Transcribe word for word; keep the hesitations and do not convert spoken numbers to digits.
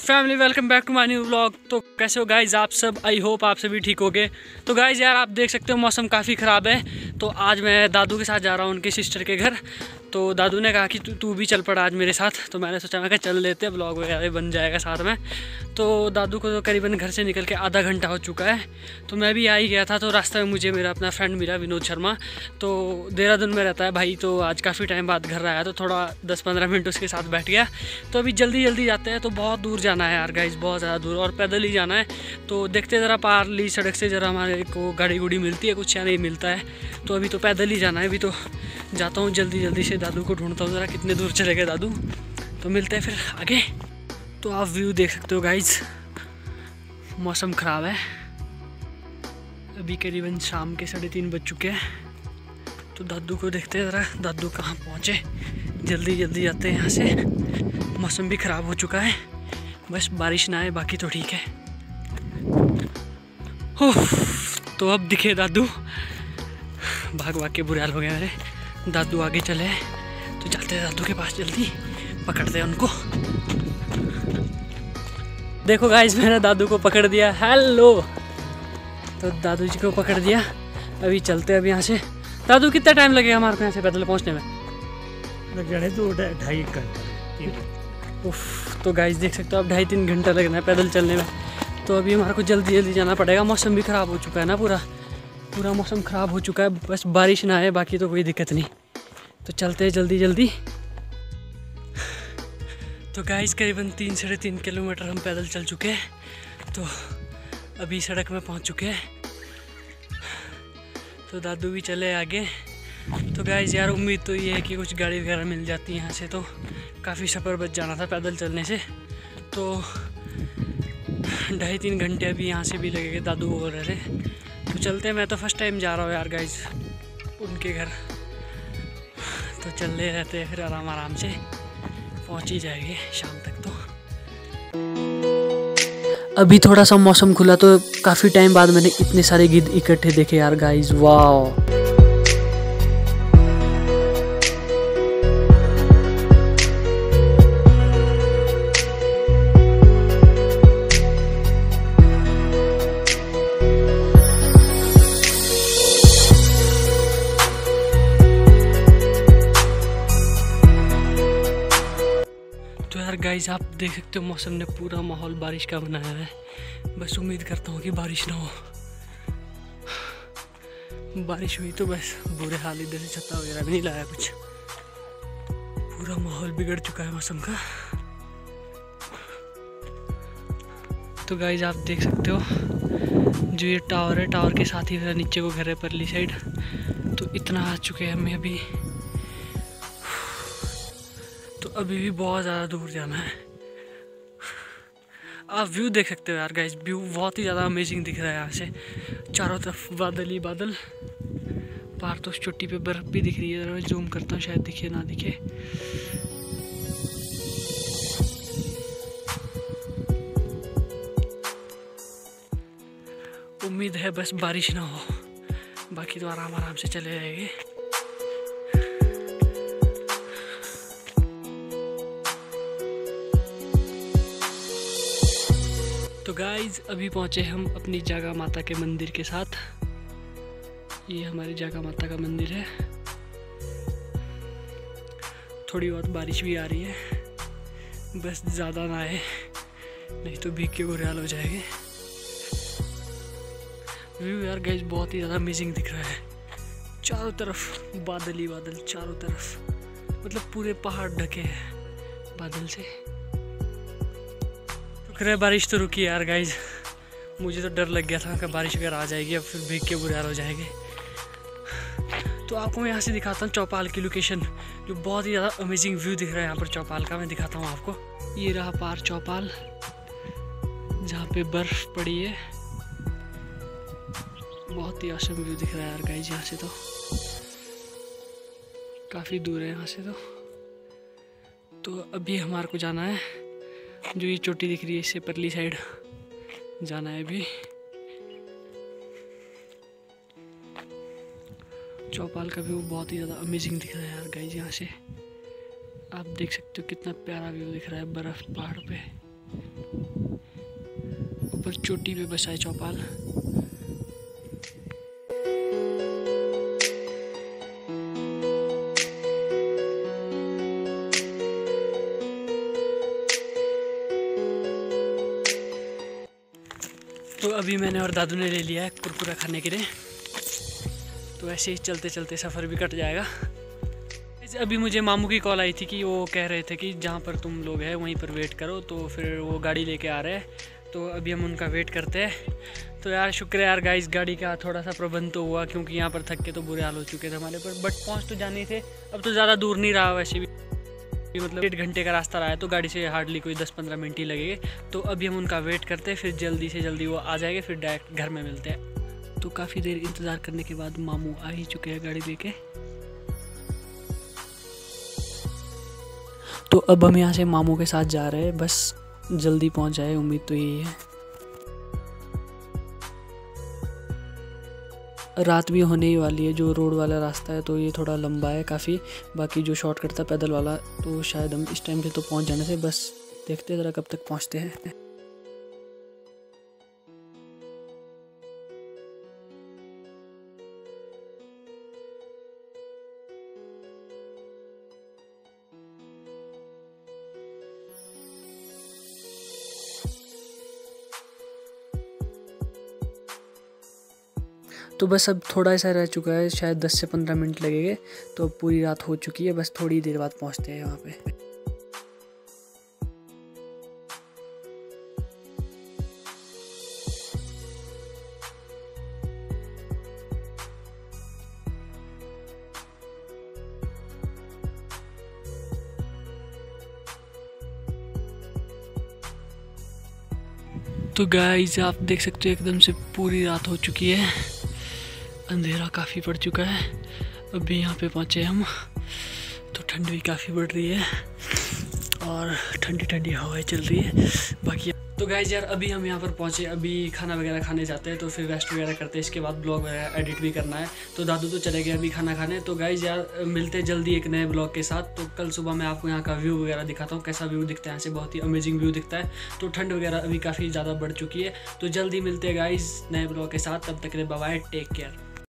Family welcome back to my new vlog. तो कैसे हो गाइज आप सब? आई होप आप सभी ठीक हो गए। तो गाइज यार आप देख सकते हो मौसम काफ़ी ख़राब है। तो आज मैं दादू के साथ जा रहा हूँ उनकी सिस्टर के घर। तो दादू ने कहा कि तू तू भी चल पड़ा आज मेरे साथ। तो मैंने सोचा मैं कहा चल लेते हैं, व्लॉग वगैरह बन जाएगा साथ में। तो दादू को तो करीबन घर से निकल के आधा घंटा हो चुका है। तो मैं भी आ ही गया था। तो रास्ते में मुझे मेरा अपना फ्रेंड मिला विनोद शर्मा। तो देहरादून में रहता है भाई। तो आज काफ़ी टाइम बाद घर आया तो थोड़ा दस पंद्रह मिनट उसके साथ बैठ गया। तो अभी जल्दी जल्दी जाते हैं। तो बहुत दूर जाना है यार गाइज, बहुत ज़्यादा दूर, और पैदल ही जाना है। तो देखते ज़रा पारली सड़क से ज़रा हमारे को गाड़ी गुड़ी मिलती है कुछ या नहीं मिलता है। तो अभी तो पैदल ही जाना है। अभी तो जाता हूँ जल्दी जल्दी से, दादू को ढूंढता हूँ ज़रा कितने दूर चले गए दादू। तो मिलते हैं फिर आगे। तो आप व्यू देख सकते हो गाइज, मौसम ख़राब है। अभी करीबन शाम के साढ़े तीन बज चुके हैं। तो दादू को देखते हैं ज़रा दादू कहाँ पहुँचे। जल्दी जल्दी जाते हैं यहाँ से। मौसम भी ख़राब हो चुका है, बस बारिश ना आए बाकी तो ठीक है। हो तो अब दिखे दादू, भाग भाग के बुरे हाल हो गए मेरे। दादू आगे चले तो चलते हैं दादू के पास, जल्दी पकड़ते हैं उनको। देखो गाइस मैंने दादू को पकड़ दिया। हेलो, तो दादू जी को पकड़ दिया। अभी चलते हैं अब यहाँ से। दादू कितना टाइम लगेगा हमारे को यहाँ से पैदल पहुँचने में? लग जाने तो ढाई घंटा। उफ, तो गाइस देख सकते हो अब ढाई तीन घंटा लगना है पैदल चलने में। तो अभी हमारे को जल्दी जल्दी जाना पड़ेगा। मौसम भी ख़राब हो चुका है ना, पूरा पूरा मौसम ख़राब हो चुका है। बस बारिश ना आए बाकी तो कोई दिक्कत नहीं। तो चलते हैं जल्दी जल्दी। तो गाइस करीबन तीन साढ़े तीन किलोमीटर हम पैदल चल चुके हैं। तो अभी सड़क में पहुंच चुके हैं। तो दादू भी चले आगे। तो गाइस यार उम्मीद तो ये है कि कुछ गाड़ी वगैरह मिल जाती है यहाँ से। तो काफ़ी सफ़र बच जाना था पैदल चलने से। तो ढाई तीन घंटे अभी यहाँ से भी लगेंगे, दादू बोल रहे थे। तो चलते हैं। मैं तो फर्स्ट टाइम जा रहा हूँ यार गाइस उनके घर। तो चल रहे रहते हैं, फिर आराम आराम से पहुँच ही जाएंगे शाम तक। तो अभी थोड़ा सा मौसम खुला तो काफ़ी टाइम बाद मैंने इतने सारे गिद्ध इकट्ठे देखे यार गाइस, वाह। तो यार गाइस आप देख सकते हो मौसम ने पूरा माहौल बारिश का बनाया है। बस उम्मीद करता हूँ कि बारिश ना हो। बारिश हुई तो बस बुरे हाल, इधर से छत्ता वगैरह भी नहीं लाया कुछ। पूरा माहौल बिगड़ चुका है मौसम का। तो गाइस आप देख सकते हो जो ये टावर है, टावर के साथ ही नीचे को घर है परली साइड। तो इतना आ चुके हैं हमें अभी। तो अभी भी बहुत ज़्यादा दूर जाना है। आप व्यू देख सकते हो यार गाइस, व्यू बहुत ही ज़्यादा अमेजिंग दिख रहा है यहाँ से। चारों तरफ बादल ही बादल। बाहर तो उस चोटी पे बर्फ़ भी दिख रही है। मैं जूम करता हूँ, शायद दिखे ना दिखे। उम्मीद है बस बारिश ना हो, बाकी तो आराम आराम से चले जाएंगे। तो गाइज अभी पहुँचे हम अपनी जागा माता के मंदिर के साथ। ये हमारी जागा माता का मंदिर है। थोड़ी बहुत बारिश भी आ रही है, बस ज़्यादा ना आए, नहीं तो भीग के बुरे हाल हो जाएंगे। व्यू यार गाइज बहुत ही ज़्यादा अमेजिंग दिख रहा है। चारों तरफ बादल ही बादल, चारों तरफ मतलब पूरे पहाड़ ढके हैं बादल से। शुक्र है बारिश तो रुकी यार गाइज। मुझे तो डर लग गया था कि बारिश अगर आ जाएगी अब फिर भीग के बुरे हाल हो जाएंगे। तो आपको मैं यहाँ से दिखाता हूँ चौपाल की लोकेशन, जो बहुत ही ज़्यादा अमेजिंग व्यू दिख रहा है यहाँ पर चौपाल का। मैं दिखाता हूँ आपको। ये रहा पार चौपाल, जहाँ पे बर्फ़ पड़ी है। बहुत ही औसम व्यू दिख रहा है यार गाइज यहाँ से। तो काफ़ी दूर है यहाँ से। तो तो अभी हमारे को जाना है, जो ये चोटी दिख रही है इससे परली साइड जाना है अभी। चौपाल का व्यू बहुत ही ज़्यादा अमेजिंग दिख रहा है यार गाइज यहाँ से। आप देख सकते हो कितना प्यारा व्यू दिख रहा है बर्फ़ पहाड़ पे। ऊपर चोटी पे बसा है चौपाल। तो अभी मैंने और दादू ने ले लिया है कुरकुरा खाने के लिए, तो ऐसे ही चलते चलते सफ़र भी कट जाएगा। अभी मुझे मामू की कॉल आई थी कि वो कह रहे थे कि जहाँ पर तुम लोग हैं वहीं पर वेट करो, तो फिर वो गाड़ी लेके आ रहे हैं, तो अभी हम उनका वेट करते हैं। तो यार शुक्र है यार गाइस, गाड़ी का थोड़ा सा प्रबंध तो हुआ, क्योंकि यहाँ पर थक के तो बुरे हाल हो चुके थे हमारे पर, बट पहुँच तो जाने थे। अब तो ज़्यादा दूर नहीं रहा वैसे भी, मतलब डेढ़ घंटे का रास्ता रहा है, तो गाड़ी से हार्डली कोई दस पंद्रह मिनट ही लगेंगे। तो अभी हम उनका वेट करते हैं, फिर जल्दी से जल्दी वो आ जाएंगे, फिर डायरेक्ट घर में मिलते हैं। तो काफ़ी देर इंतज़ार करने के बाद मामू आ ही चुके हैं गाड़ी लेके। तो अब हम यहाँ से मामू के साथ जा रहे हैं, बस जल्दी पहुँच जाए, उम्मीद तो यही है। रात भी होने ही वाली है। जो रोड वाला रास्ता है तो ये थोड़ा लंबा है काफ़ी, बाकी जो शॉर्टकट था पैदल वाला तो शायद हम इस टाइम से तो पहुंच जाने से, बस देखते हैं ज़रा कब तक पहुंचते हैं। तो बस अब थोड़ा सा रह चुका है, शायद दस से पंद्रह मिनट लगेंगे, तो अब पूरी रात हो चुकी है, बस थोड़ी देर बाद पहुंचते हैं वहाँ पे। तो गाइस आप देख सकते हो एकदम से पूरी रात हो चुकी है, अंधेरा काफ़ी पड़ चुका है। अभी यहाँ पे पहुँचे हम, तो ठंड भी काफ़ी बढ़ रही है और ठंडी ठंडी हवाएं चल रही है। बाकी तो गाइस यार अभी हम यहाँ पर पहुँचे, अभी खाना वगैरह खाने जाते हैं, तो फिर रेस्ट वगैरह करते हैं, इसके बाद ब्लॉग वगैरह एडिट भी करना है। तो दादू तो चले गए अभी खाना खाने। तो गाइस यार मिलते जल्दी एक नए ब्लॉग के साथ। तो कल सुबह मैं आपको यहाँ का व्यू वगैरह दिखाता हूँ, कैसा व्यू दिखता है यहाँ से, बहुत ही अमेजिंग व्यू दिखता है। तो ठंड वगैरह अभी काफ़ी ज़्यादा बढ़ चुकी है, तो जल्दी मिलते हैं गाइस नए ब्लॉग के साथ। तब तक के लिए बाय बाय, टेक केयर।